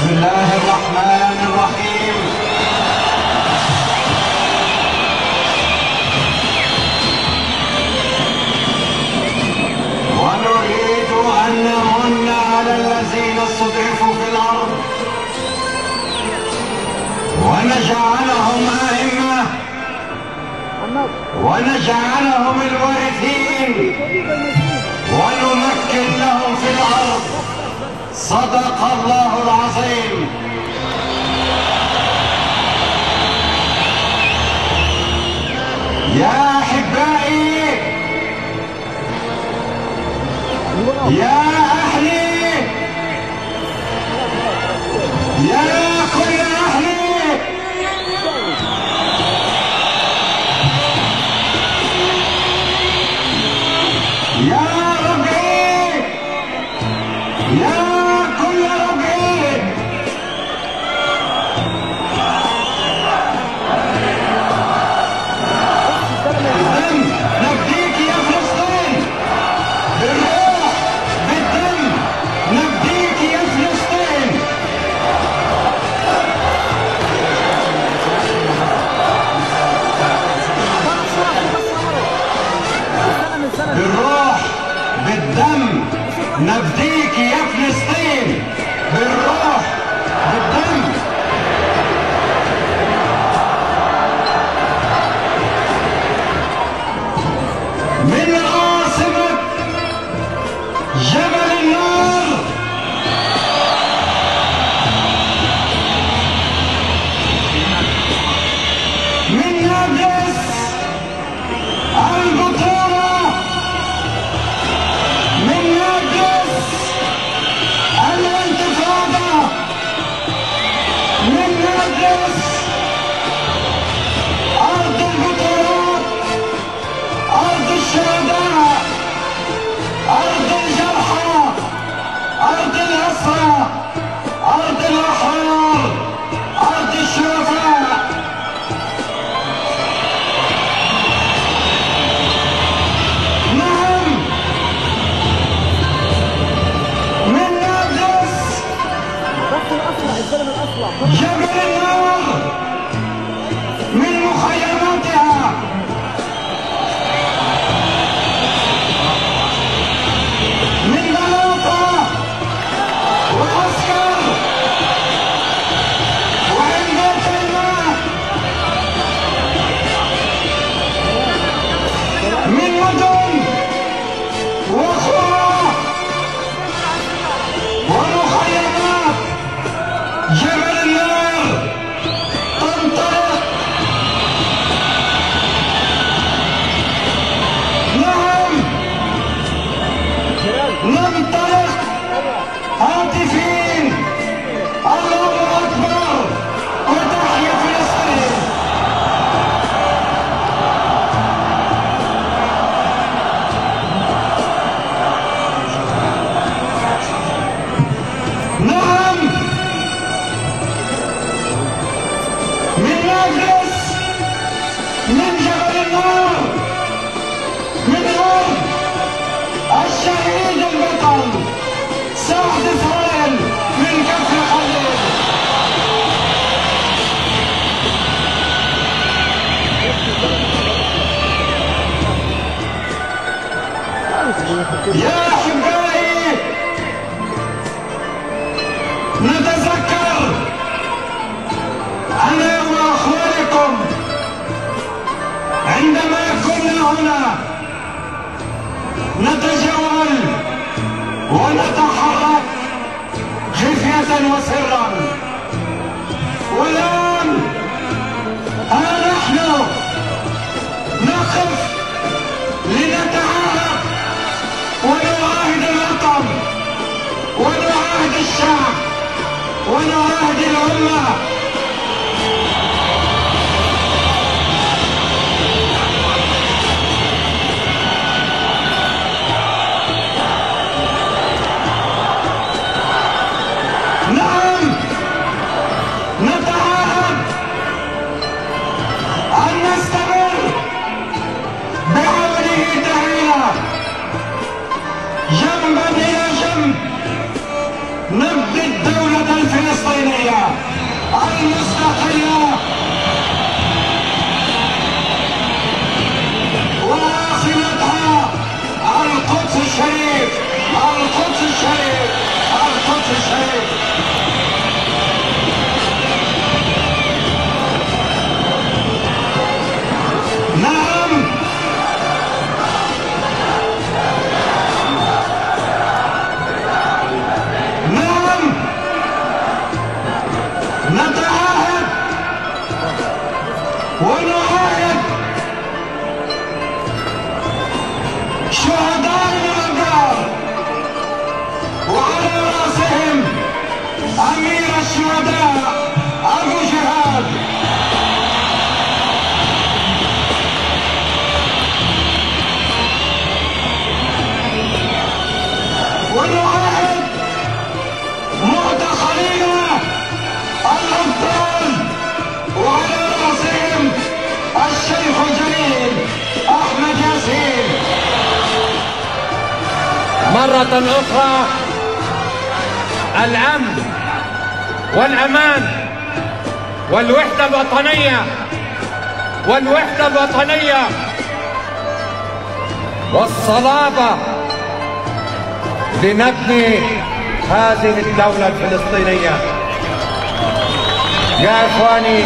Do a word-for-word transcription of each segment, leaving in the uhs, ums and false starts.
بسم الله الرحمن الرحيم. ونريد أن نمن على الذين استضعفوا في الأرض ونجعلهم أئمة ونجعلهم الوارثين ونمكن لهم في الأرض. صدق الله العظيم. يا أحبائي، يا أهلي، يا كل أهلي، يا ربعي، يا كل ربعي، بالدم نفديك يا فلسطين، بالروح بالدم نفديك يا فلسطين. بالروح بالدم نفديك يا فلسطين، بالروح بالدم. من عاصمة جبل النار من نابلس البطولة، من نابلس الانتفاضة، من نابلس أرض البطولات، أرض الشهداء، أرض الجرحى، أرض الأسرى، أرض الأحرار، أرض الشرفاء. نعم، من نابلس جبل النار، من مخيماتها، من بلاطة وعسكر وعنبات الماء، من مدن وقرى ومخيمات. جبل النار تنطلق، نعم ننطلق هاتفين الله أكبر وتحيا فلسطين. نعم، من نابلس، من جبل النار، من أرض الشهيد البطل سعد إسرائيل من كفر خليل. يا أحبائي، نتذكر أنا وأخوانكم عندما كنا هنا نتجول ونتحرك خفية وسرا، والآن ها نحن نقف لنتعاهد ونعاهد الوطن ونعاهد الشعب ونعاهد الأمة. نعم، نتعاهد أن نستمر بعونه تعالى جنبا إلى جنب نبني الدولة الفلسطينية المستقلة وعاصمتها القدس الشريف. القدس الشريف. القدس الشريف. نعم، نعم، نتعاهد ونعاهد شهدائنا الأبرار وعلى رأسهم أمير الشهداء أبو جهاد، ونعاهد معتقلينا الأبطال وعلى رأسهم الشيخ الجليل أحمد ياسين. مرة أخرى الأمن والأمان والوحدة الوطنية والوحدة الوطنية والصلابة لنبني هذه الدولة الفلسطينية. يا إخواني،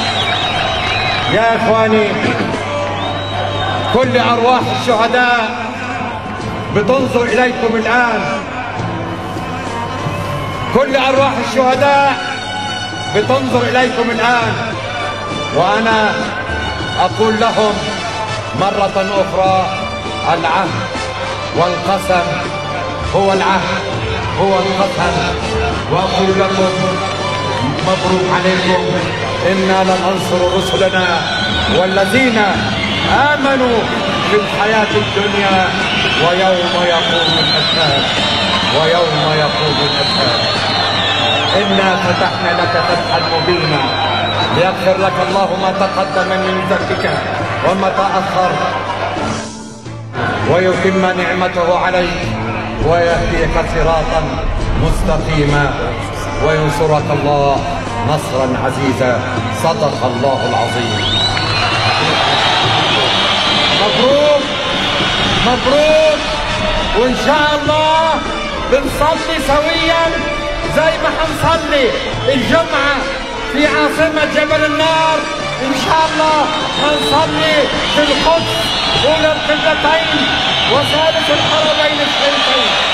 يا إخواني، كل أرواح الشهداء بتنظر إليكم الآن. كل أرواح الشهداء بتنظر إليكم الآن، وأنا أقول لهم مرة أخرى: العهد والقسم هو العهد هو القسم. وأقول لكم مبروك عليكم، إنا لننصر رسلنا والذين آمنوا في الحياة الدنيا ويوم يقوم الأشهاد ويوم يقوم الأشهاد. إنا فتحنا لك فتحا مبينا ليغفر لك الله ما تقدم من ذنبك وما تأخر ويتم نعمته عليك ويهديك صراطا مستقيما وينصرك الله نصرا عزيزا. صدق الله العظيم. مبروك مبروك، وإن شاء الله بنصلي سويا زي ما حنصلي الجمعة في عاصمة جبل النار. إن شاء الله حنصلي في القدس أولى القبلتين وثالث الحرمين الشريفين.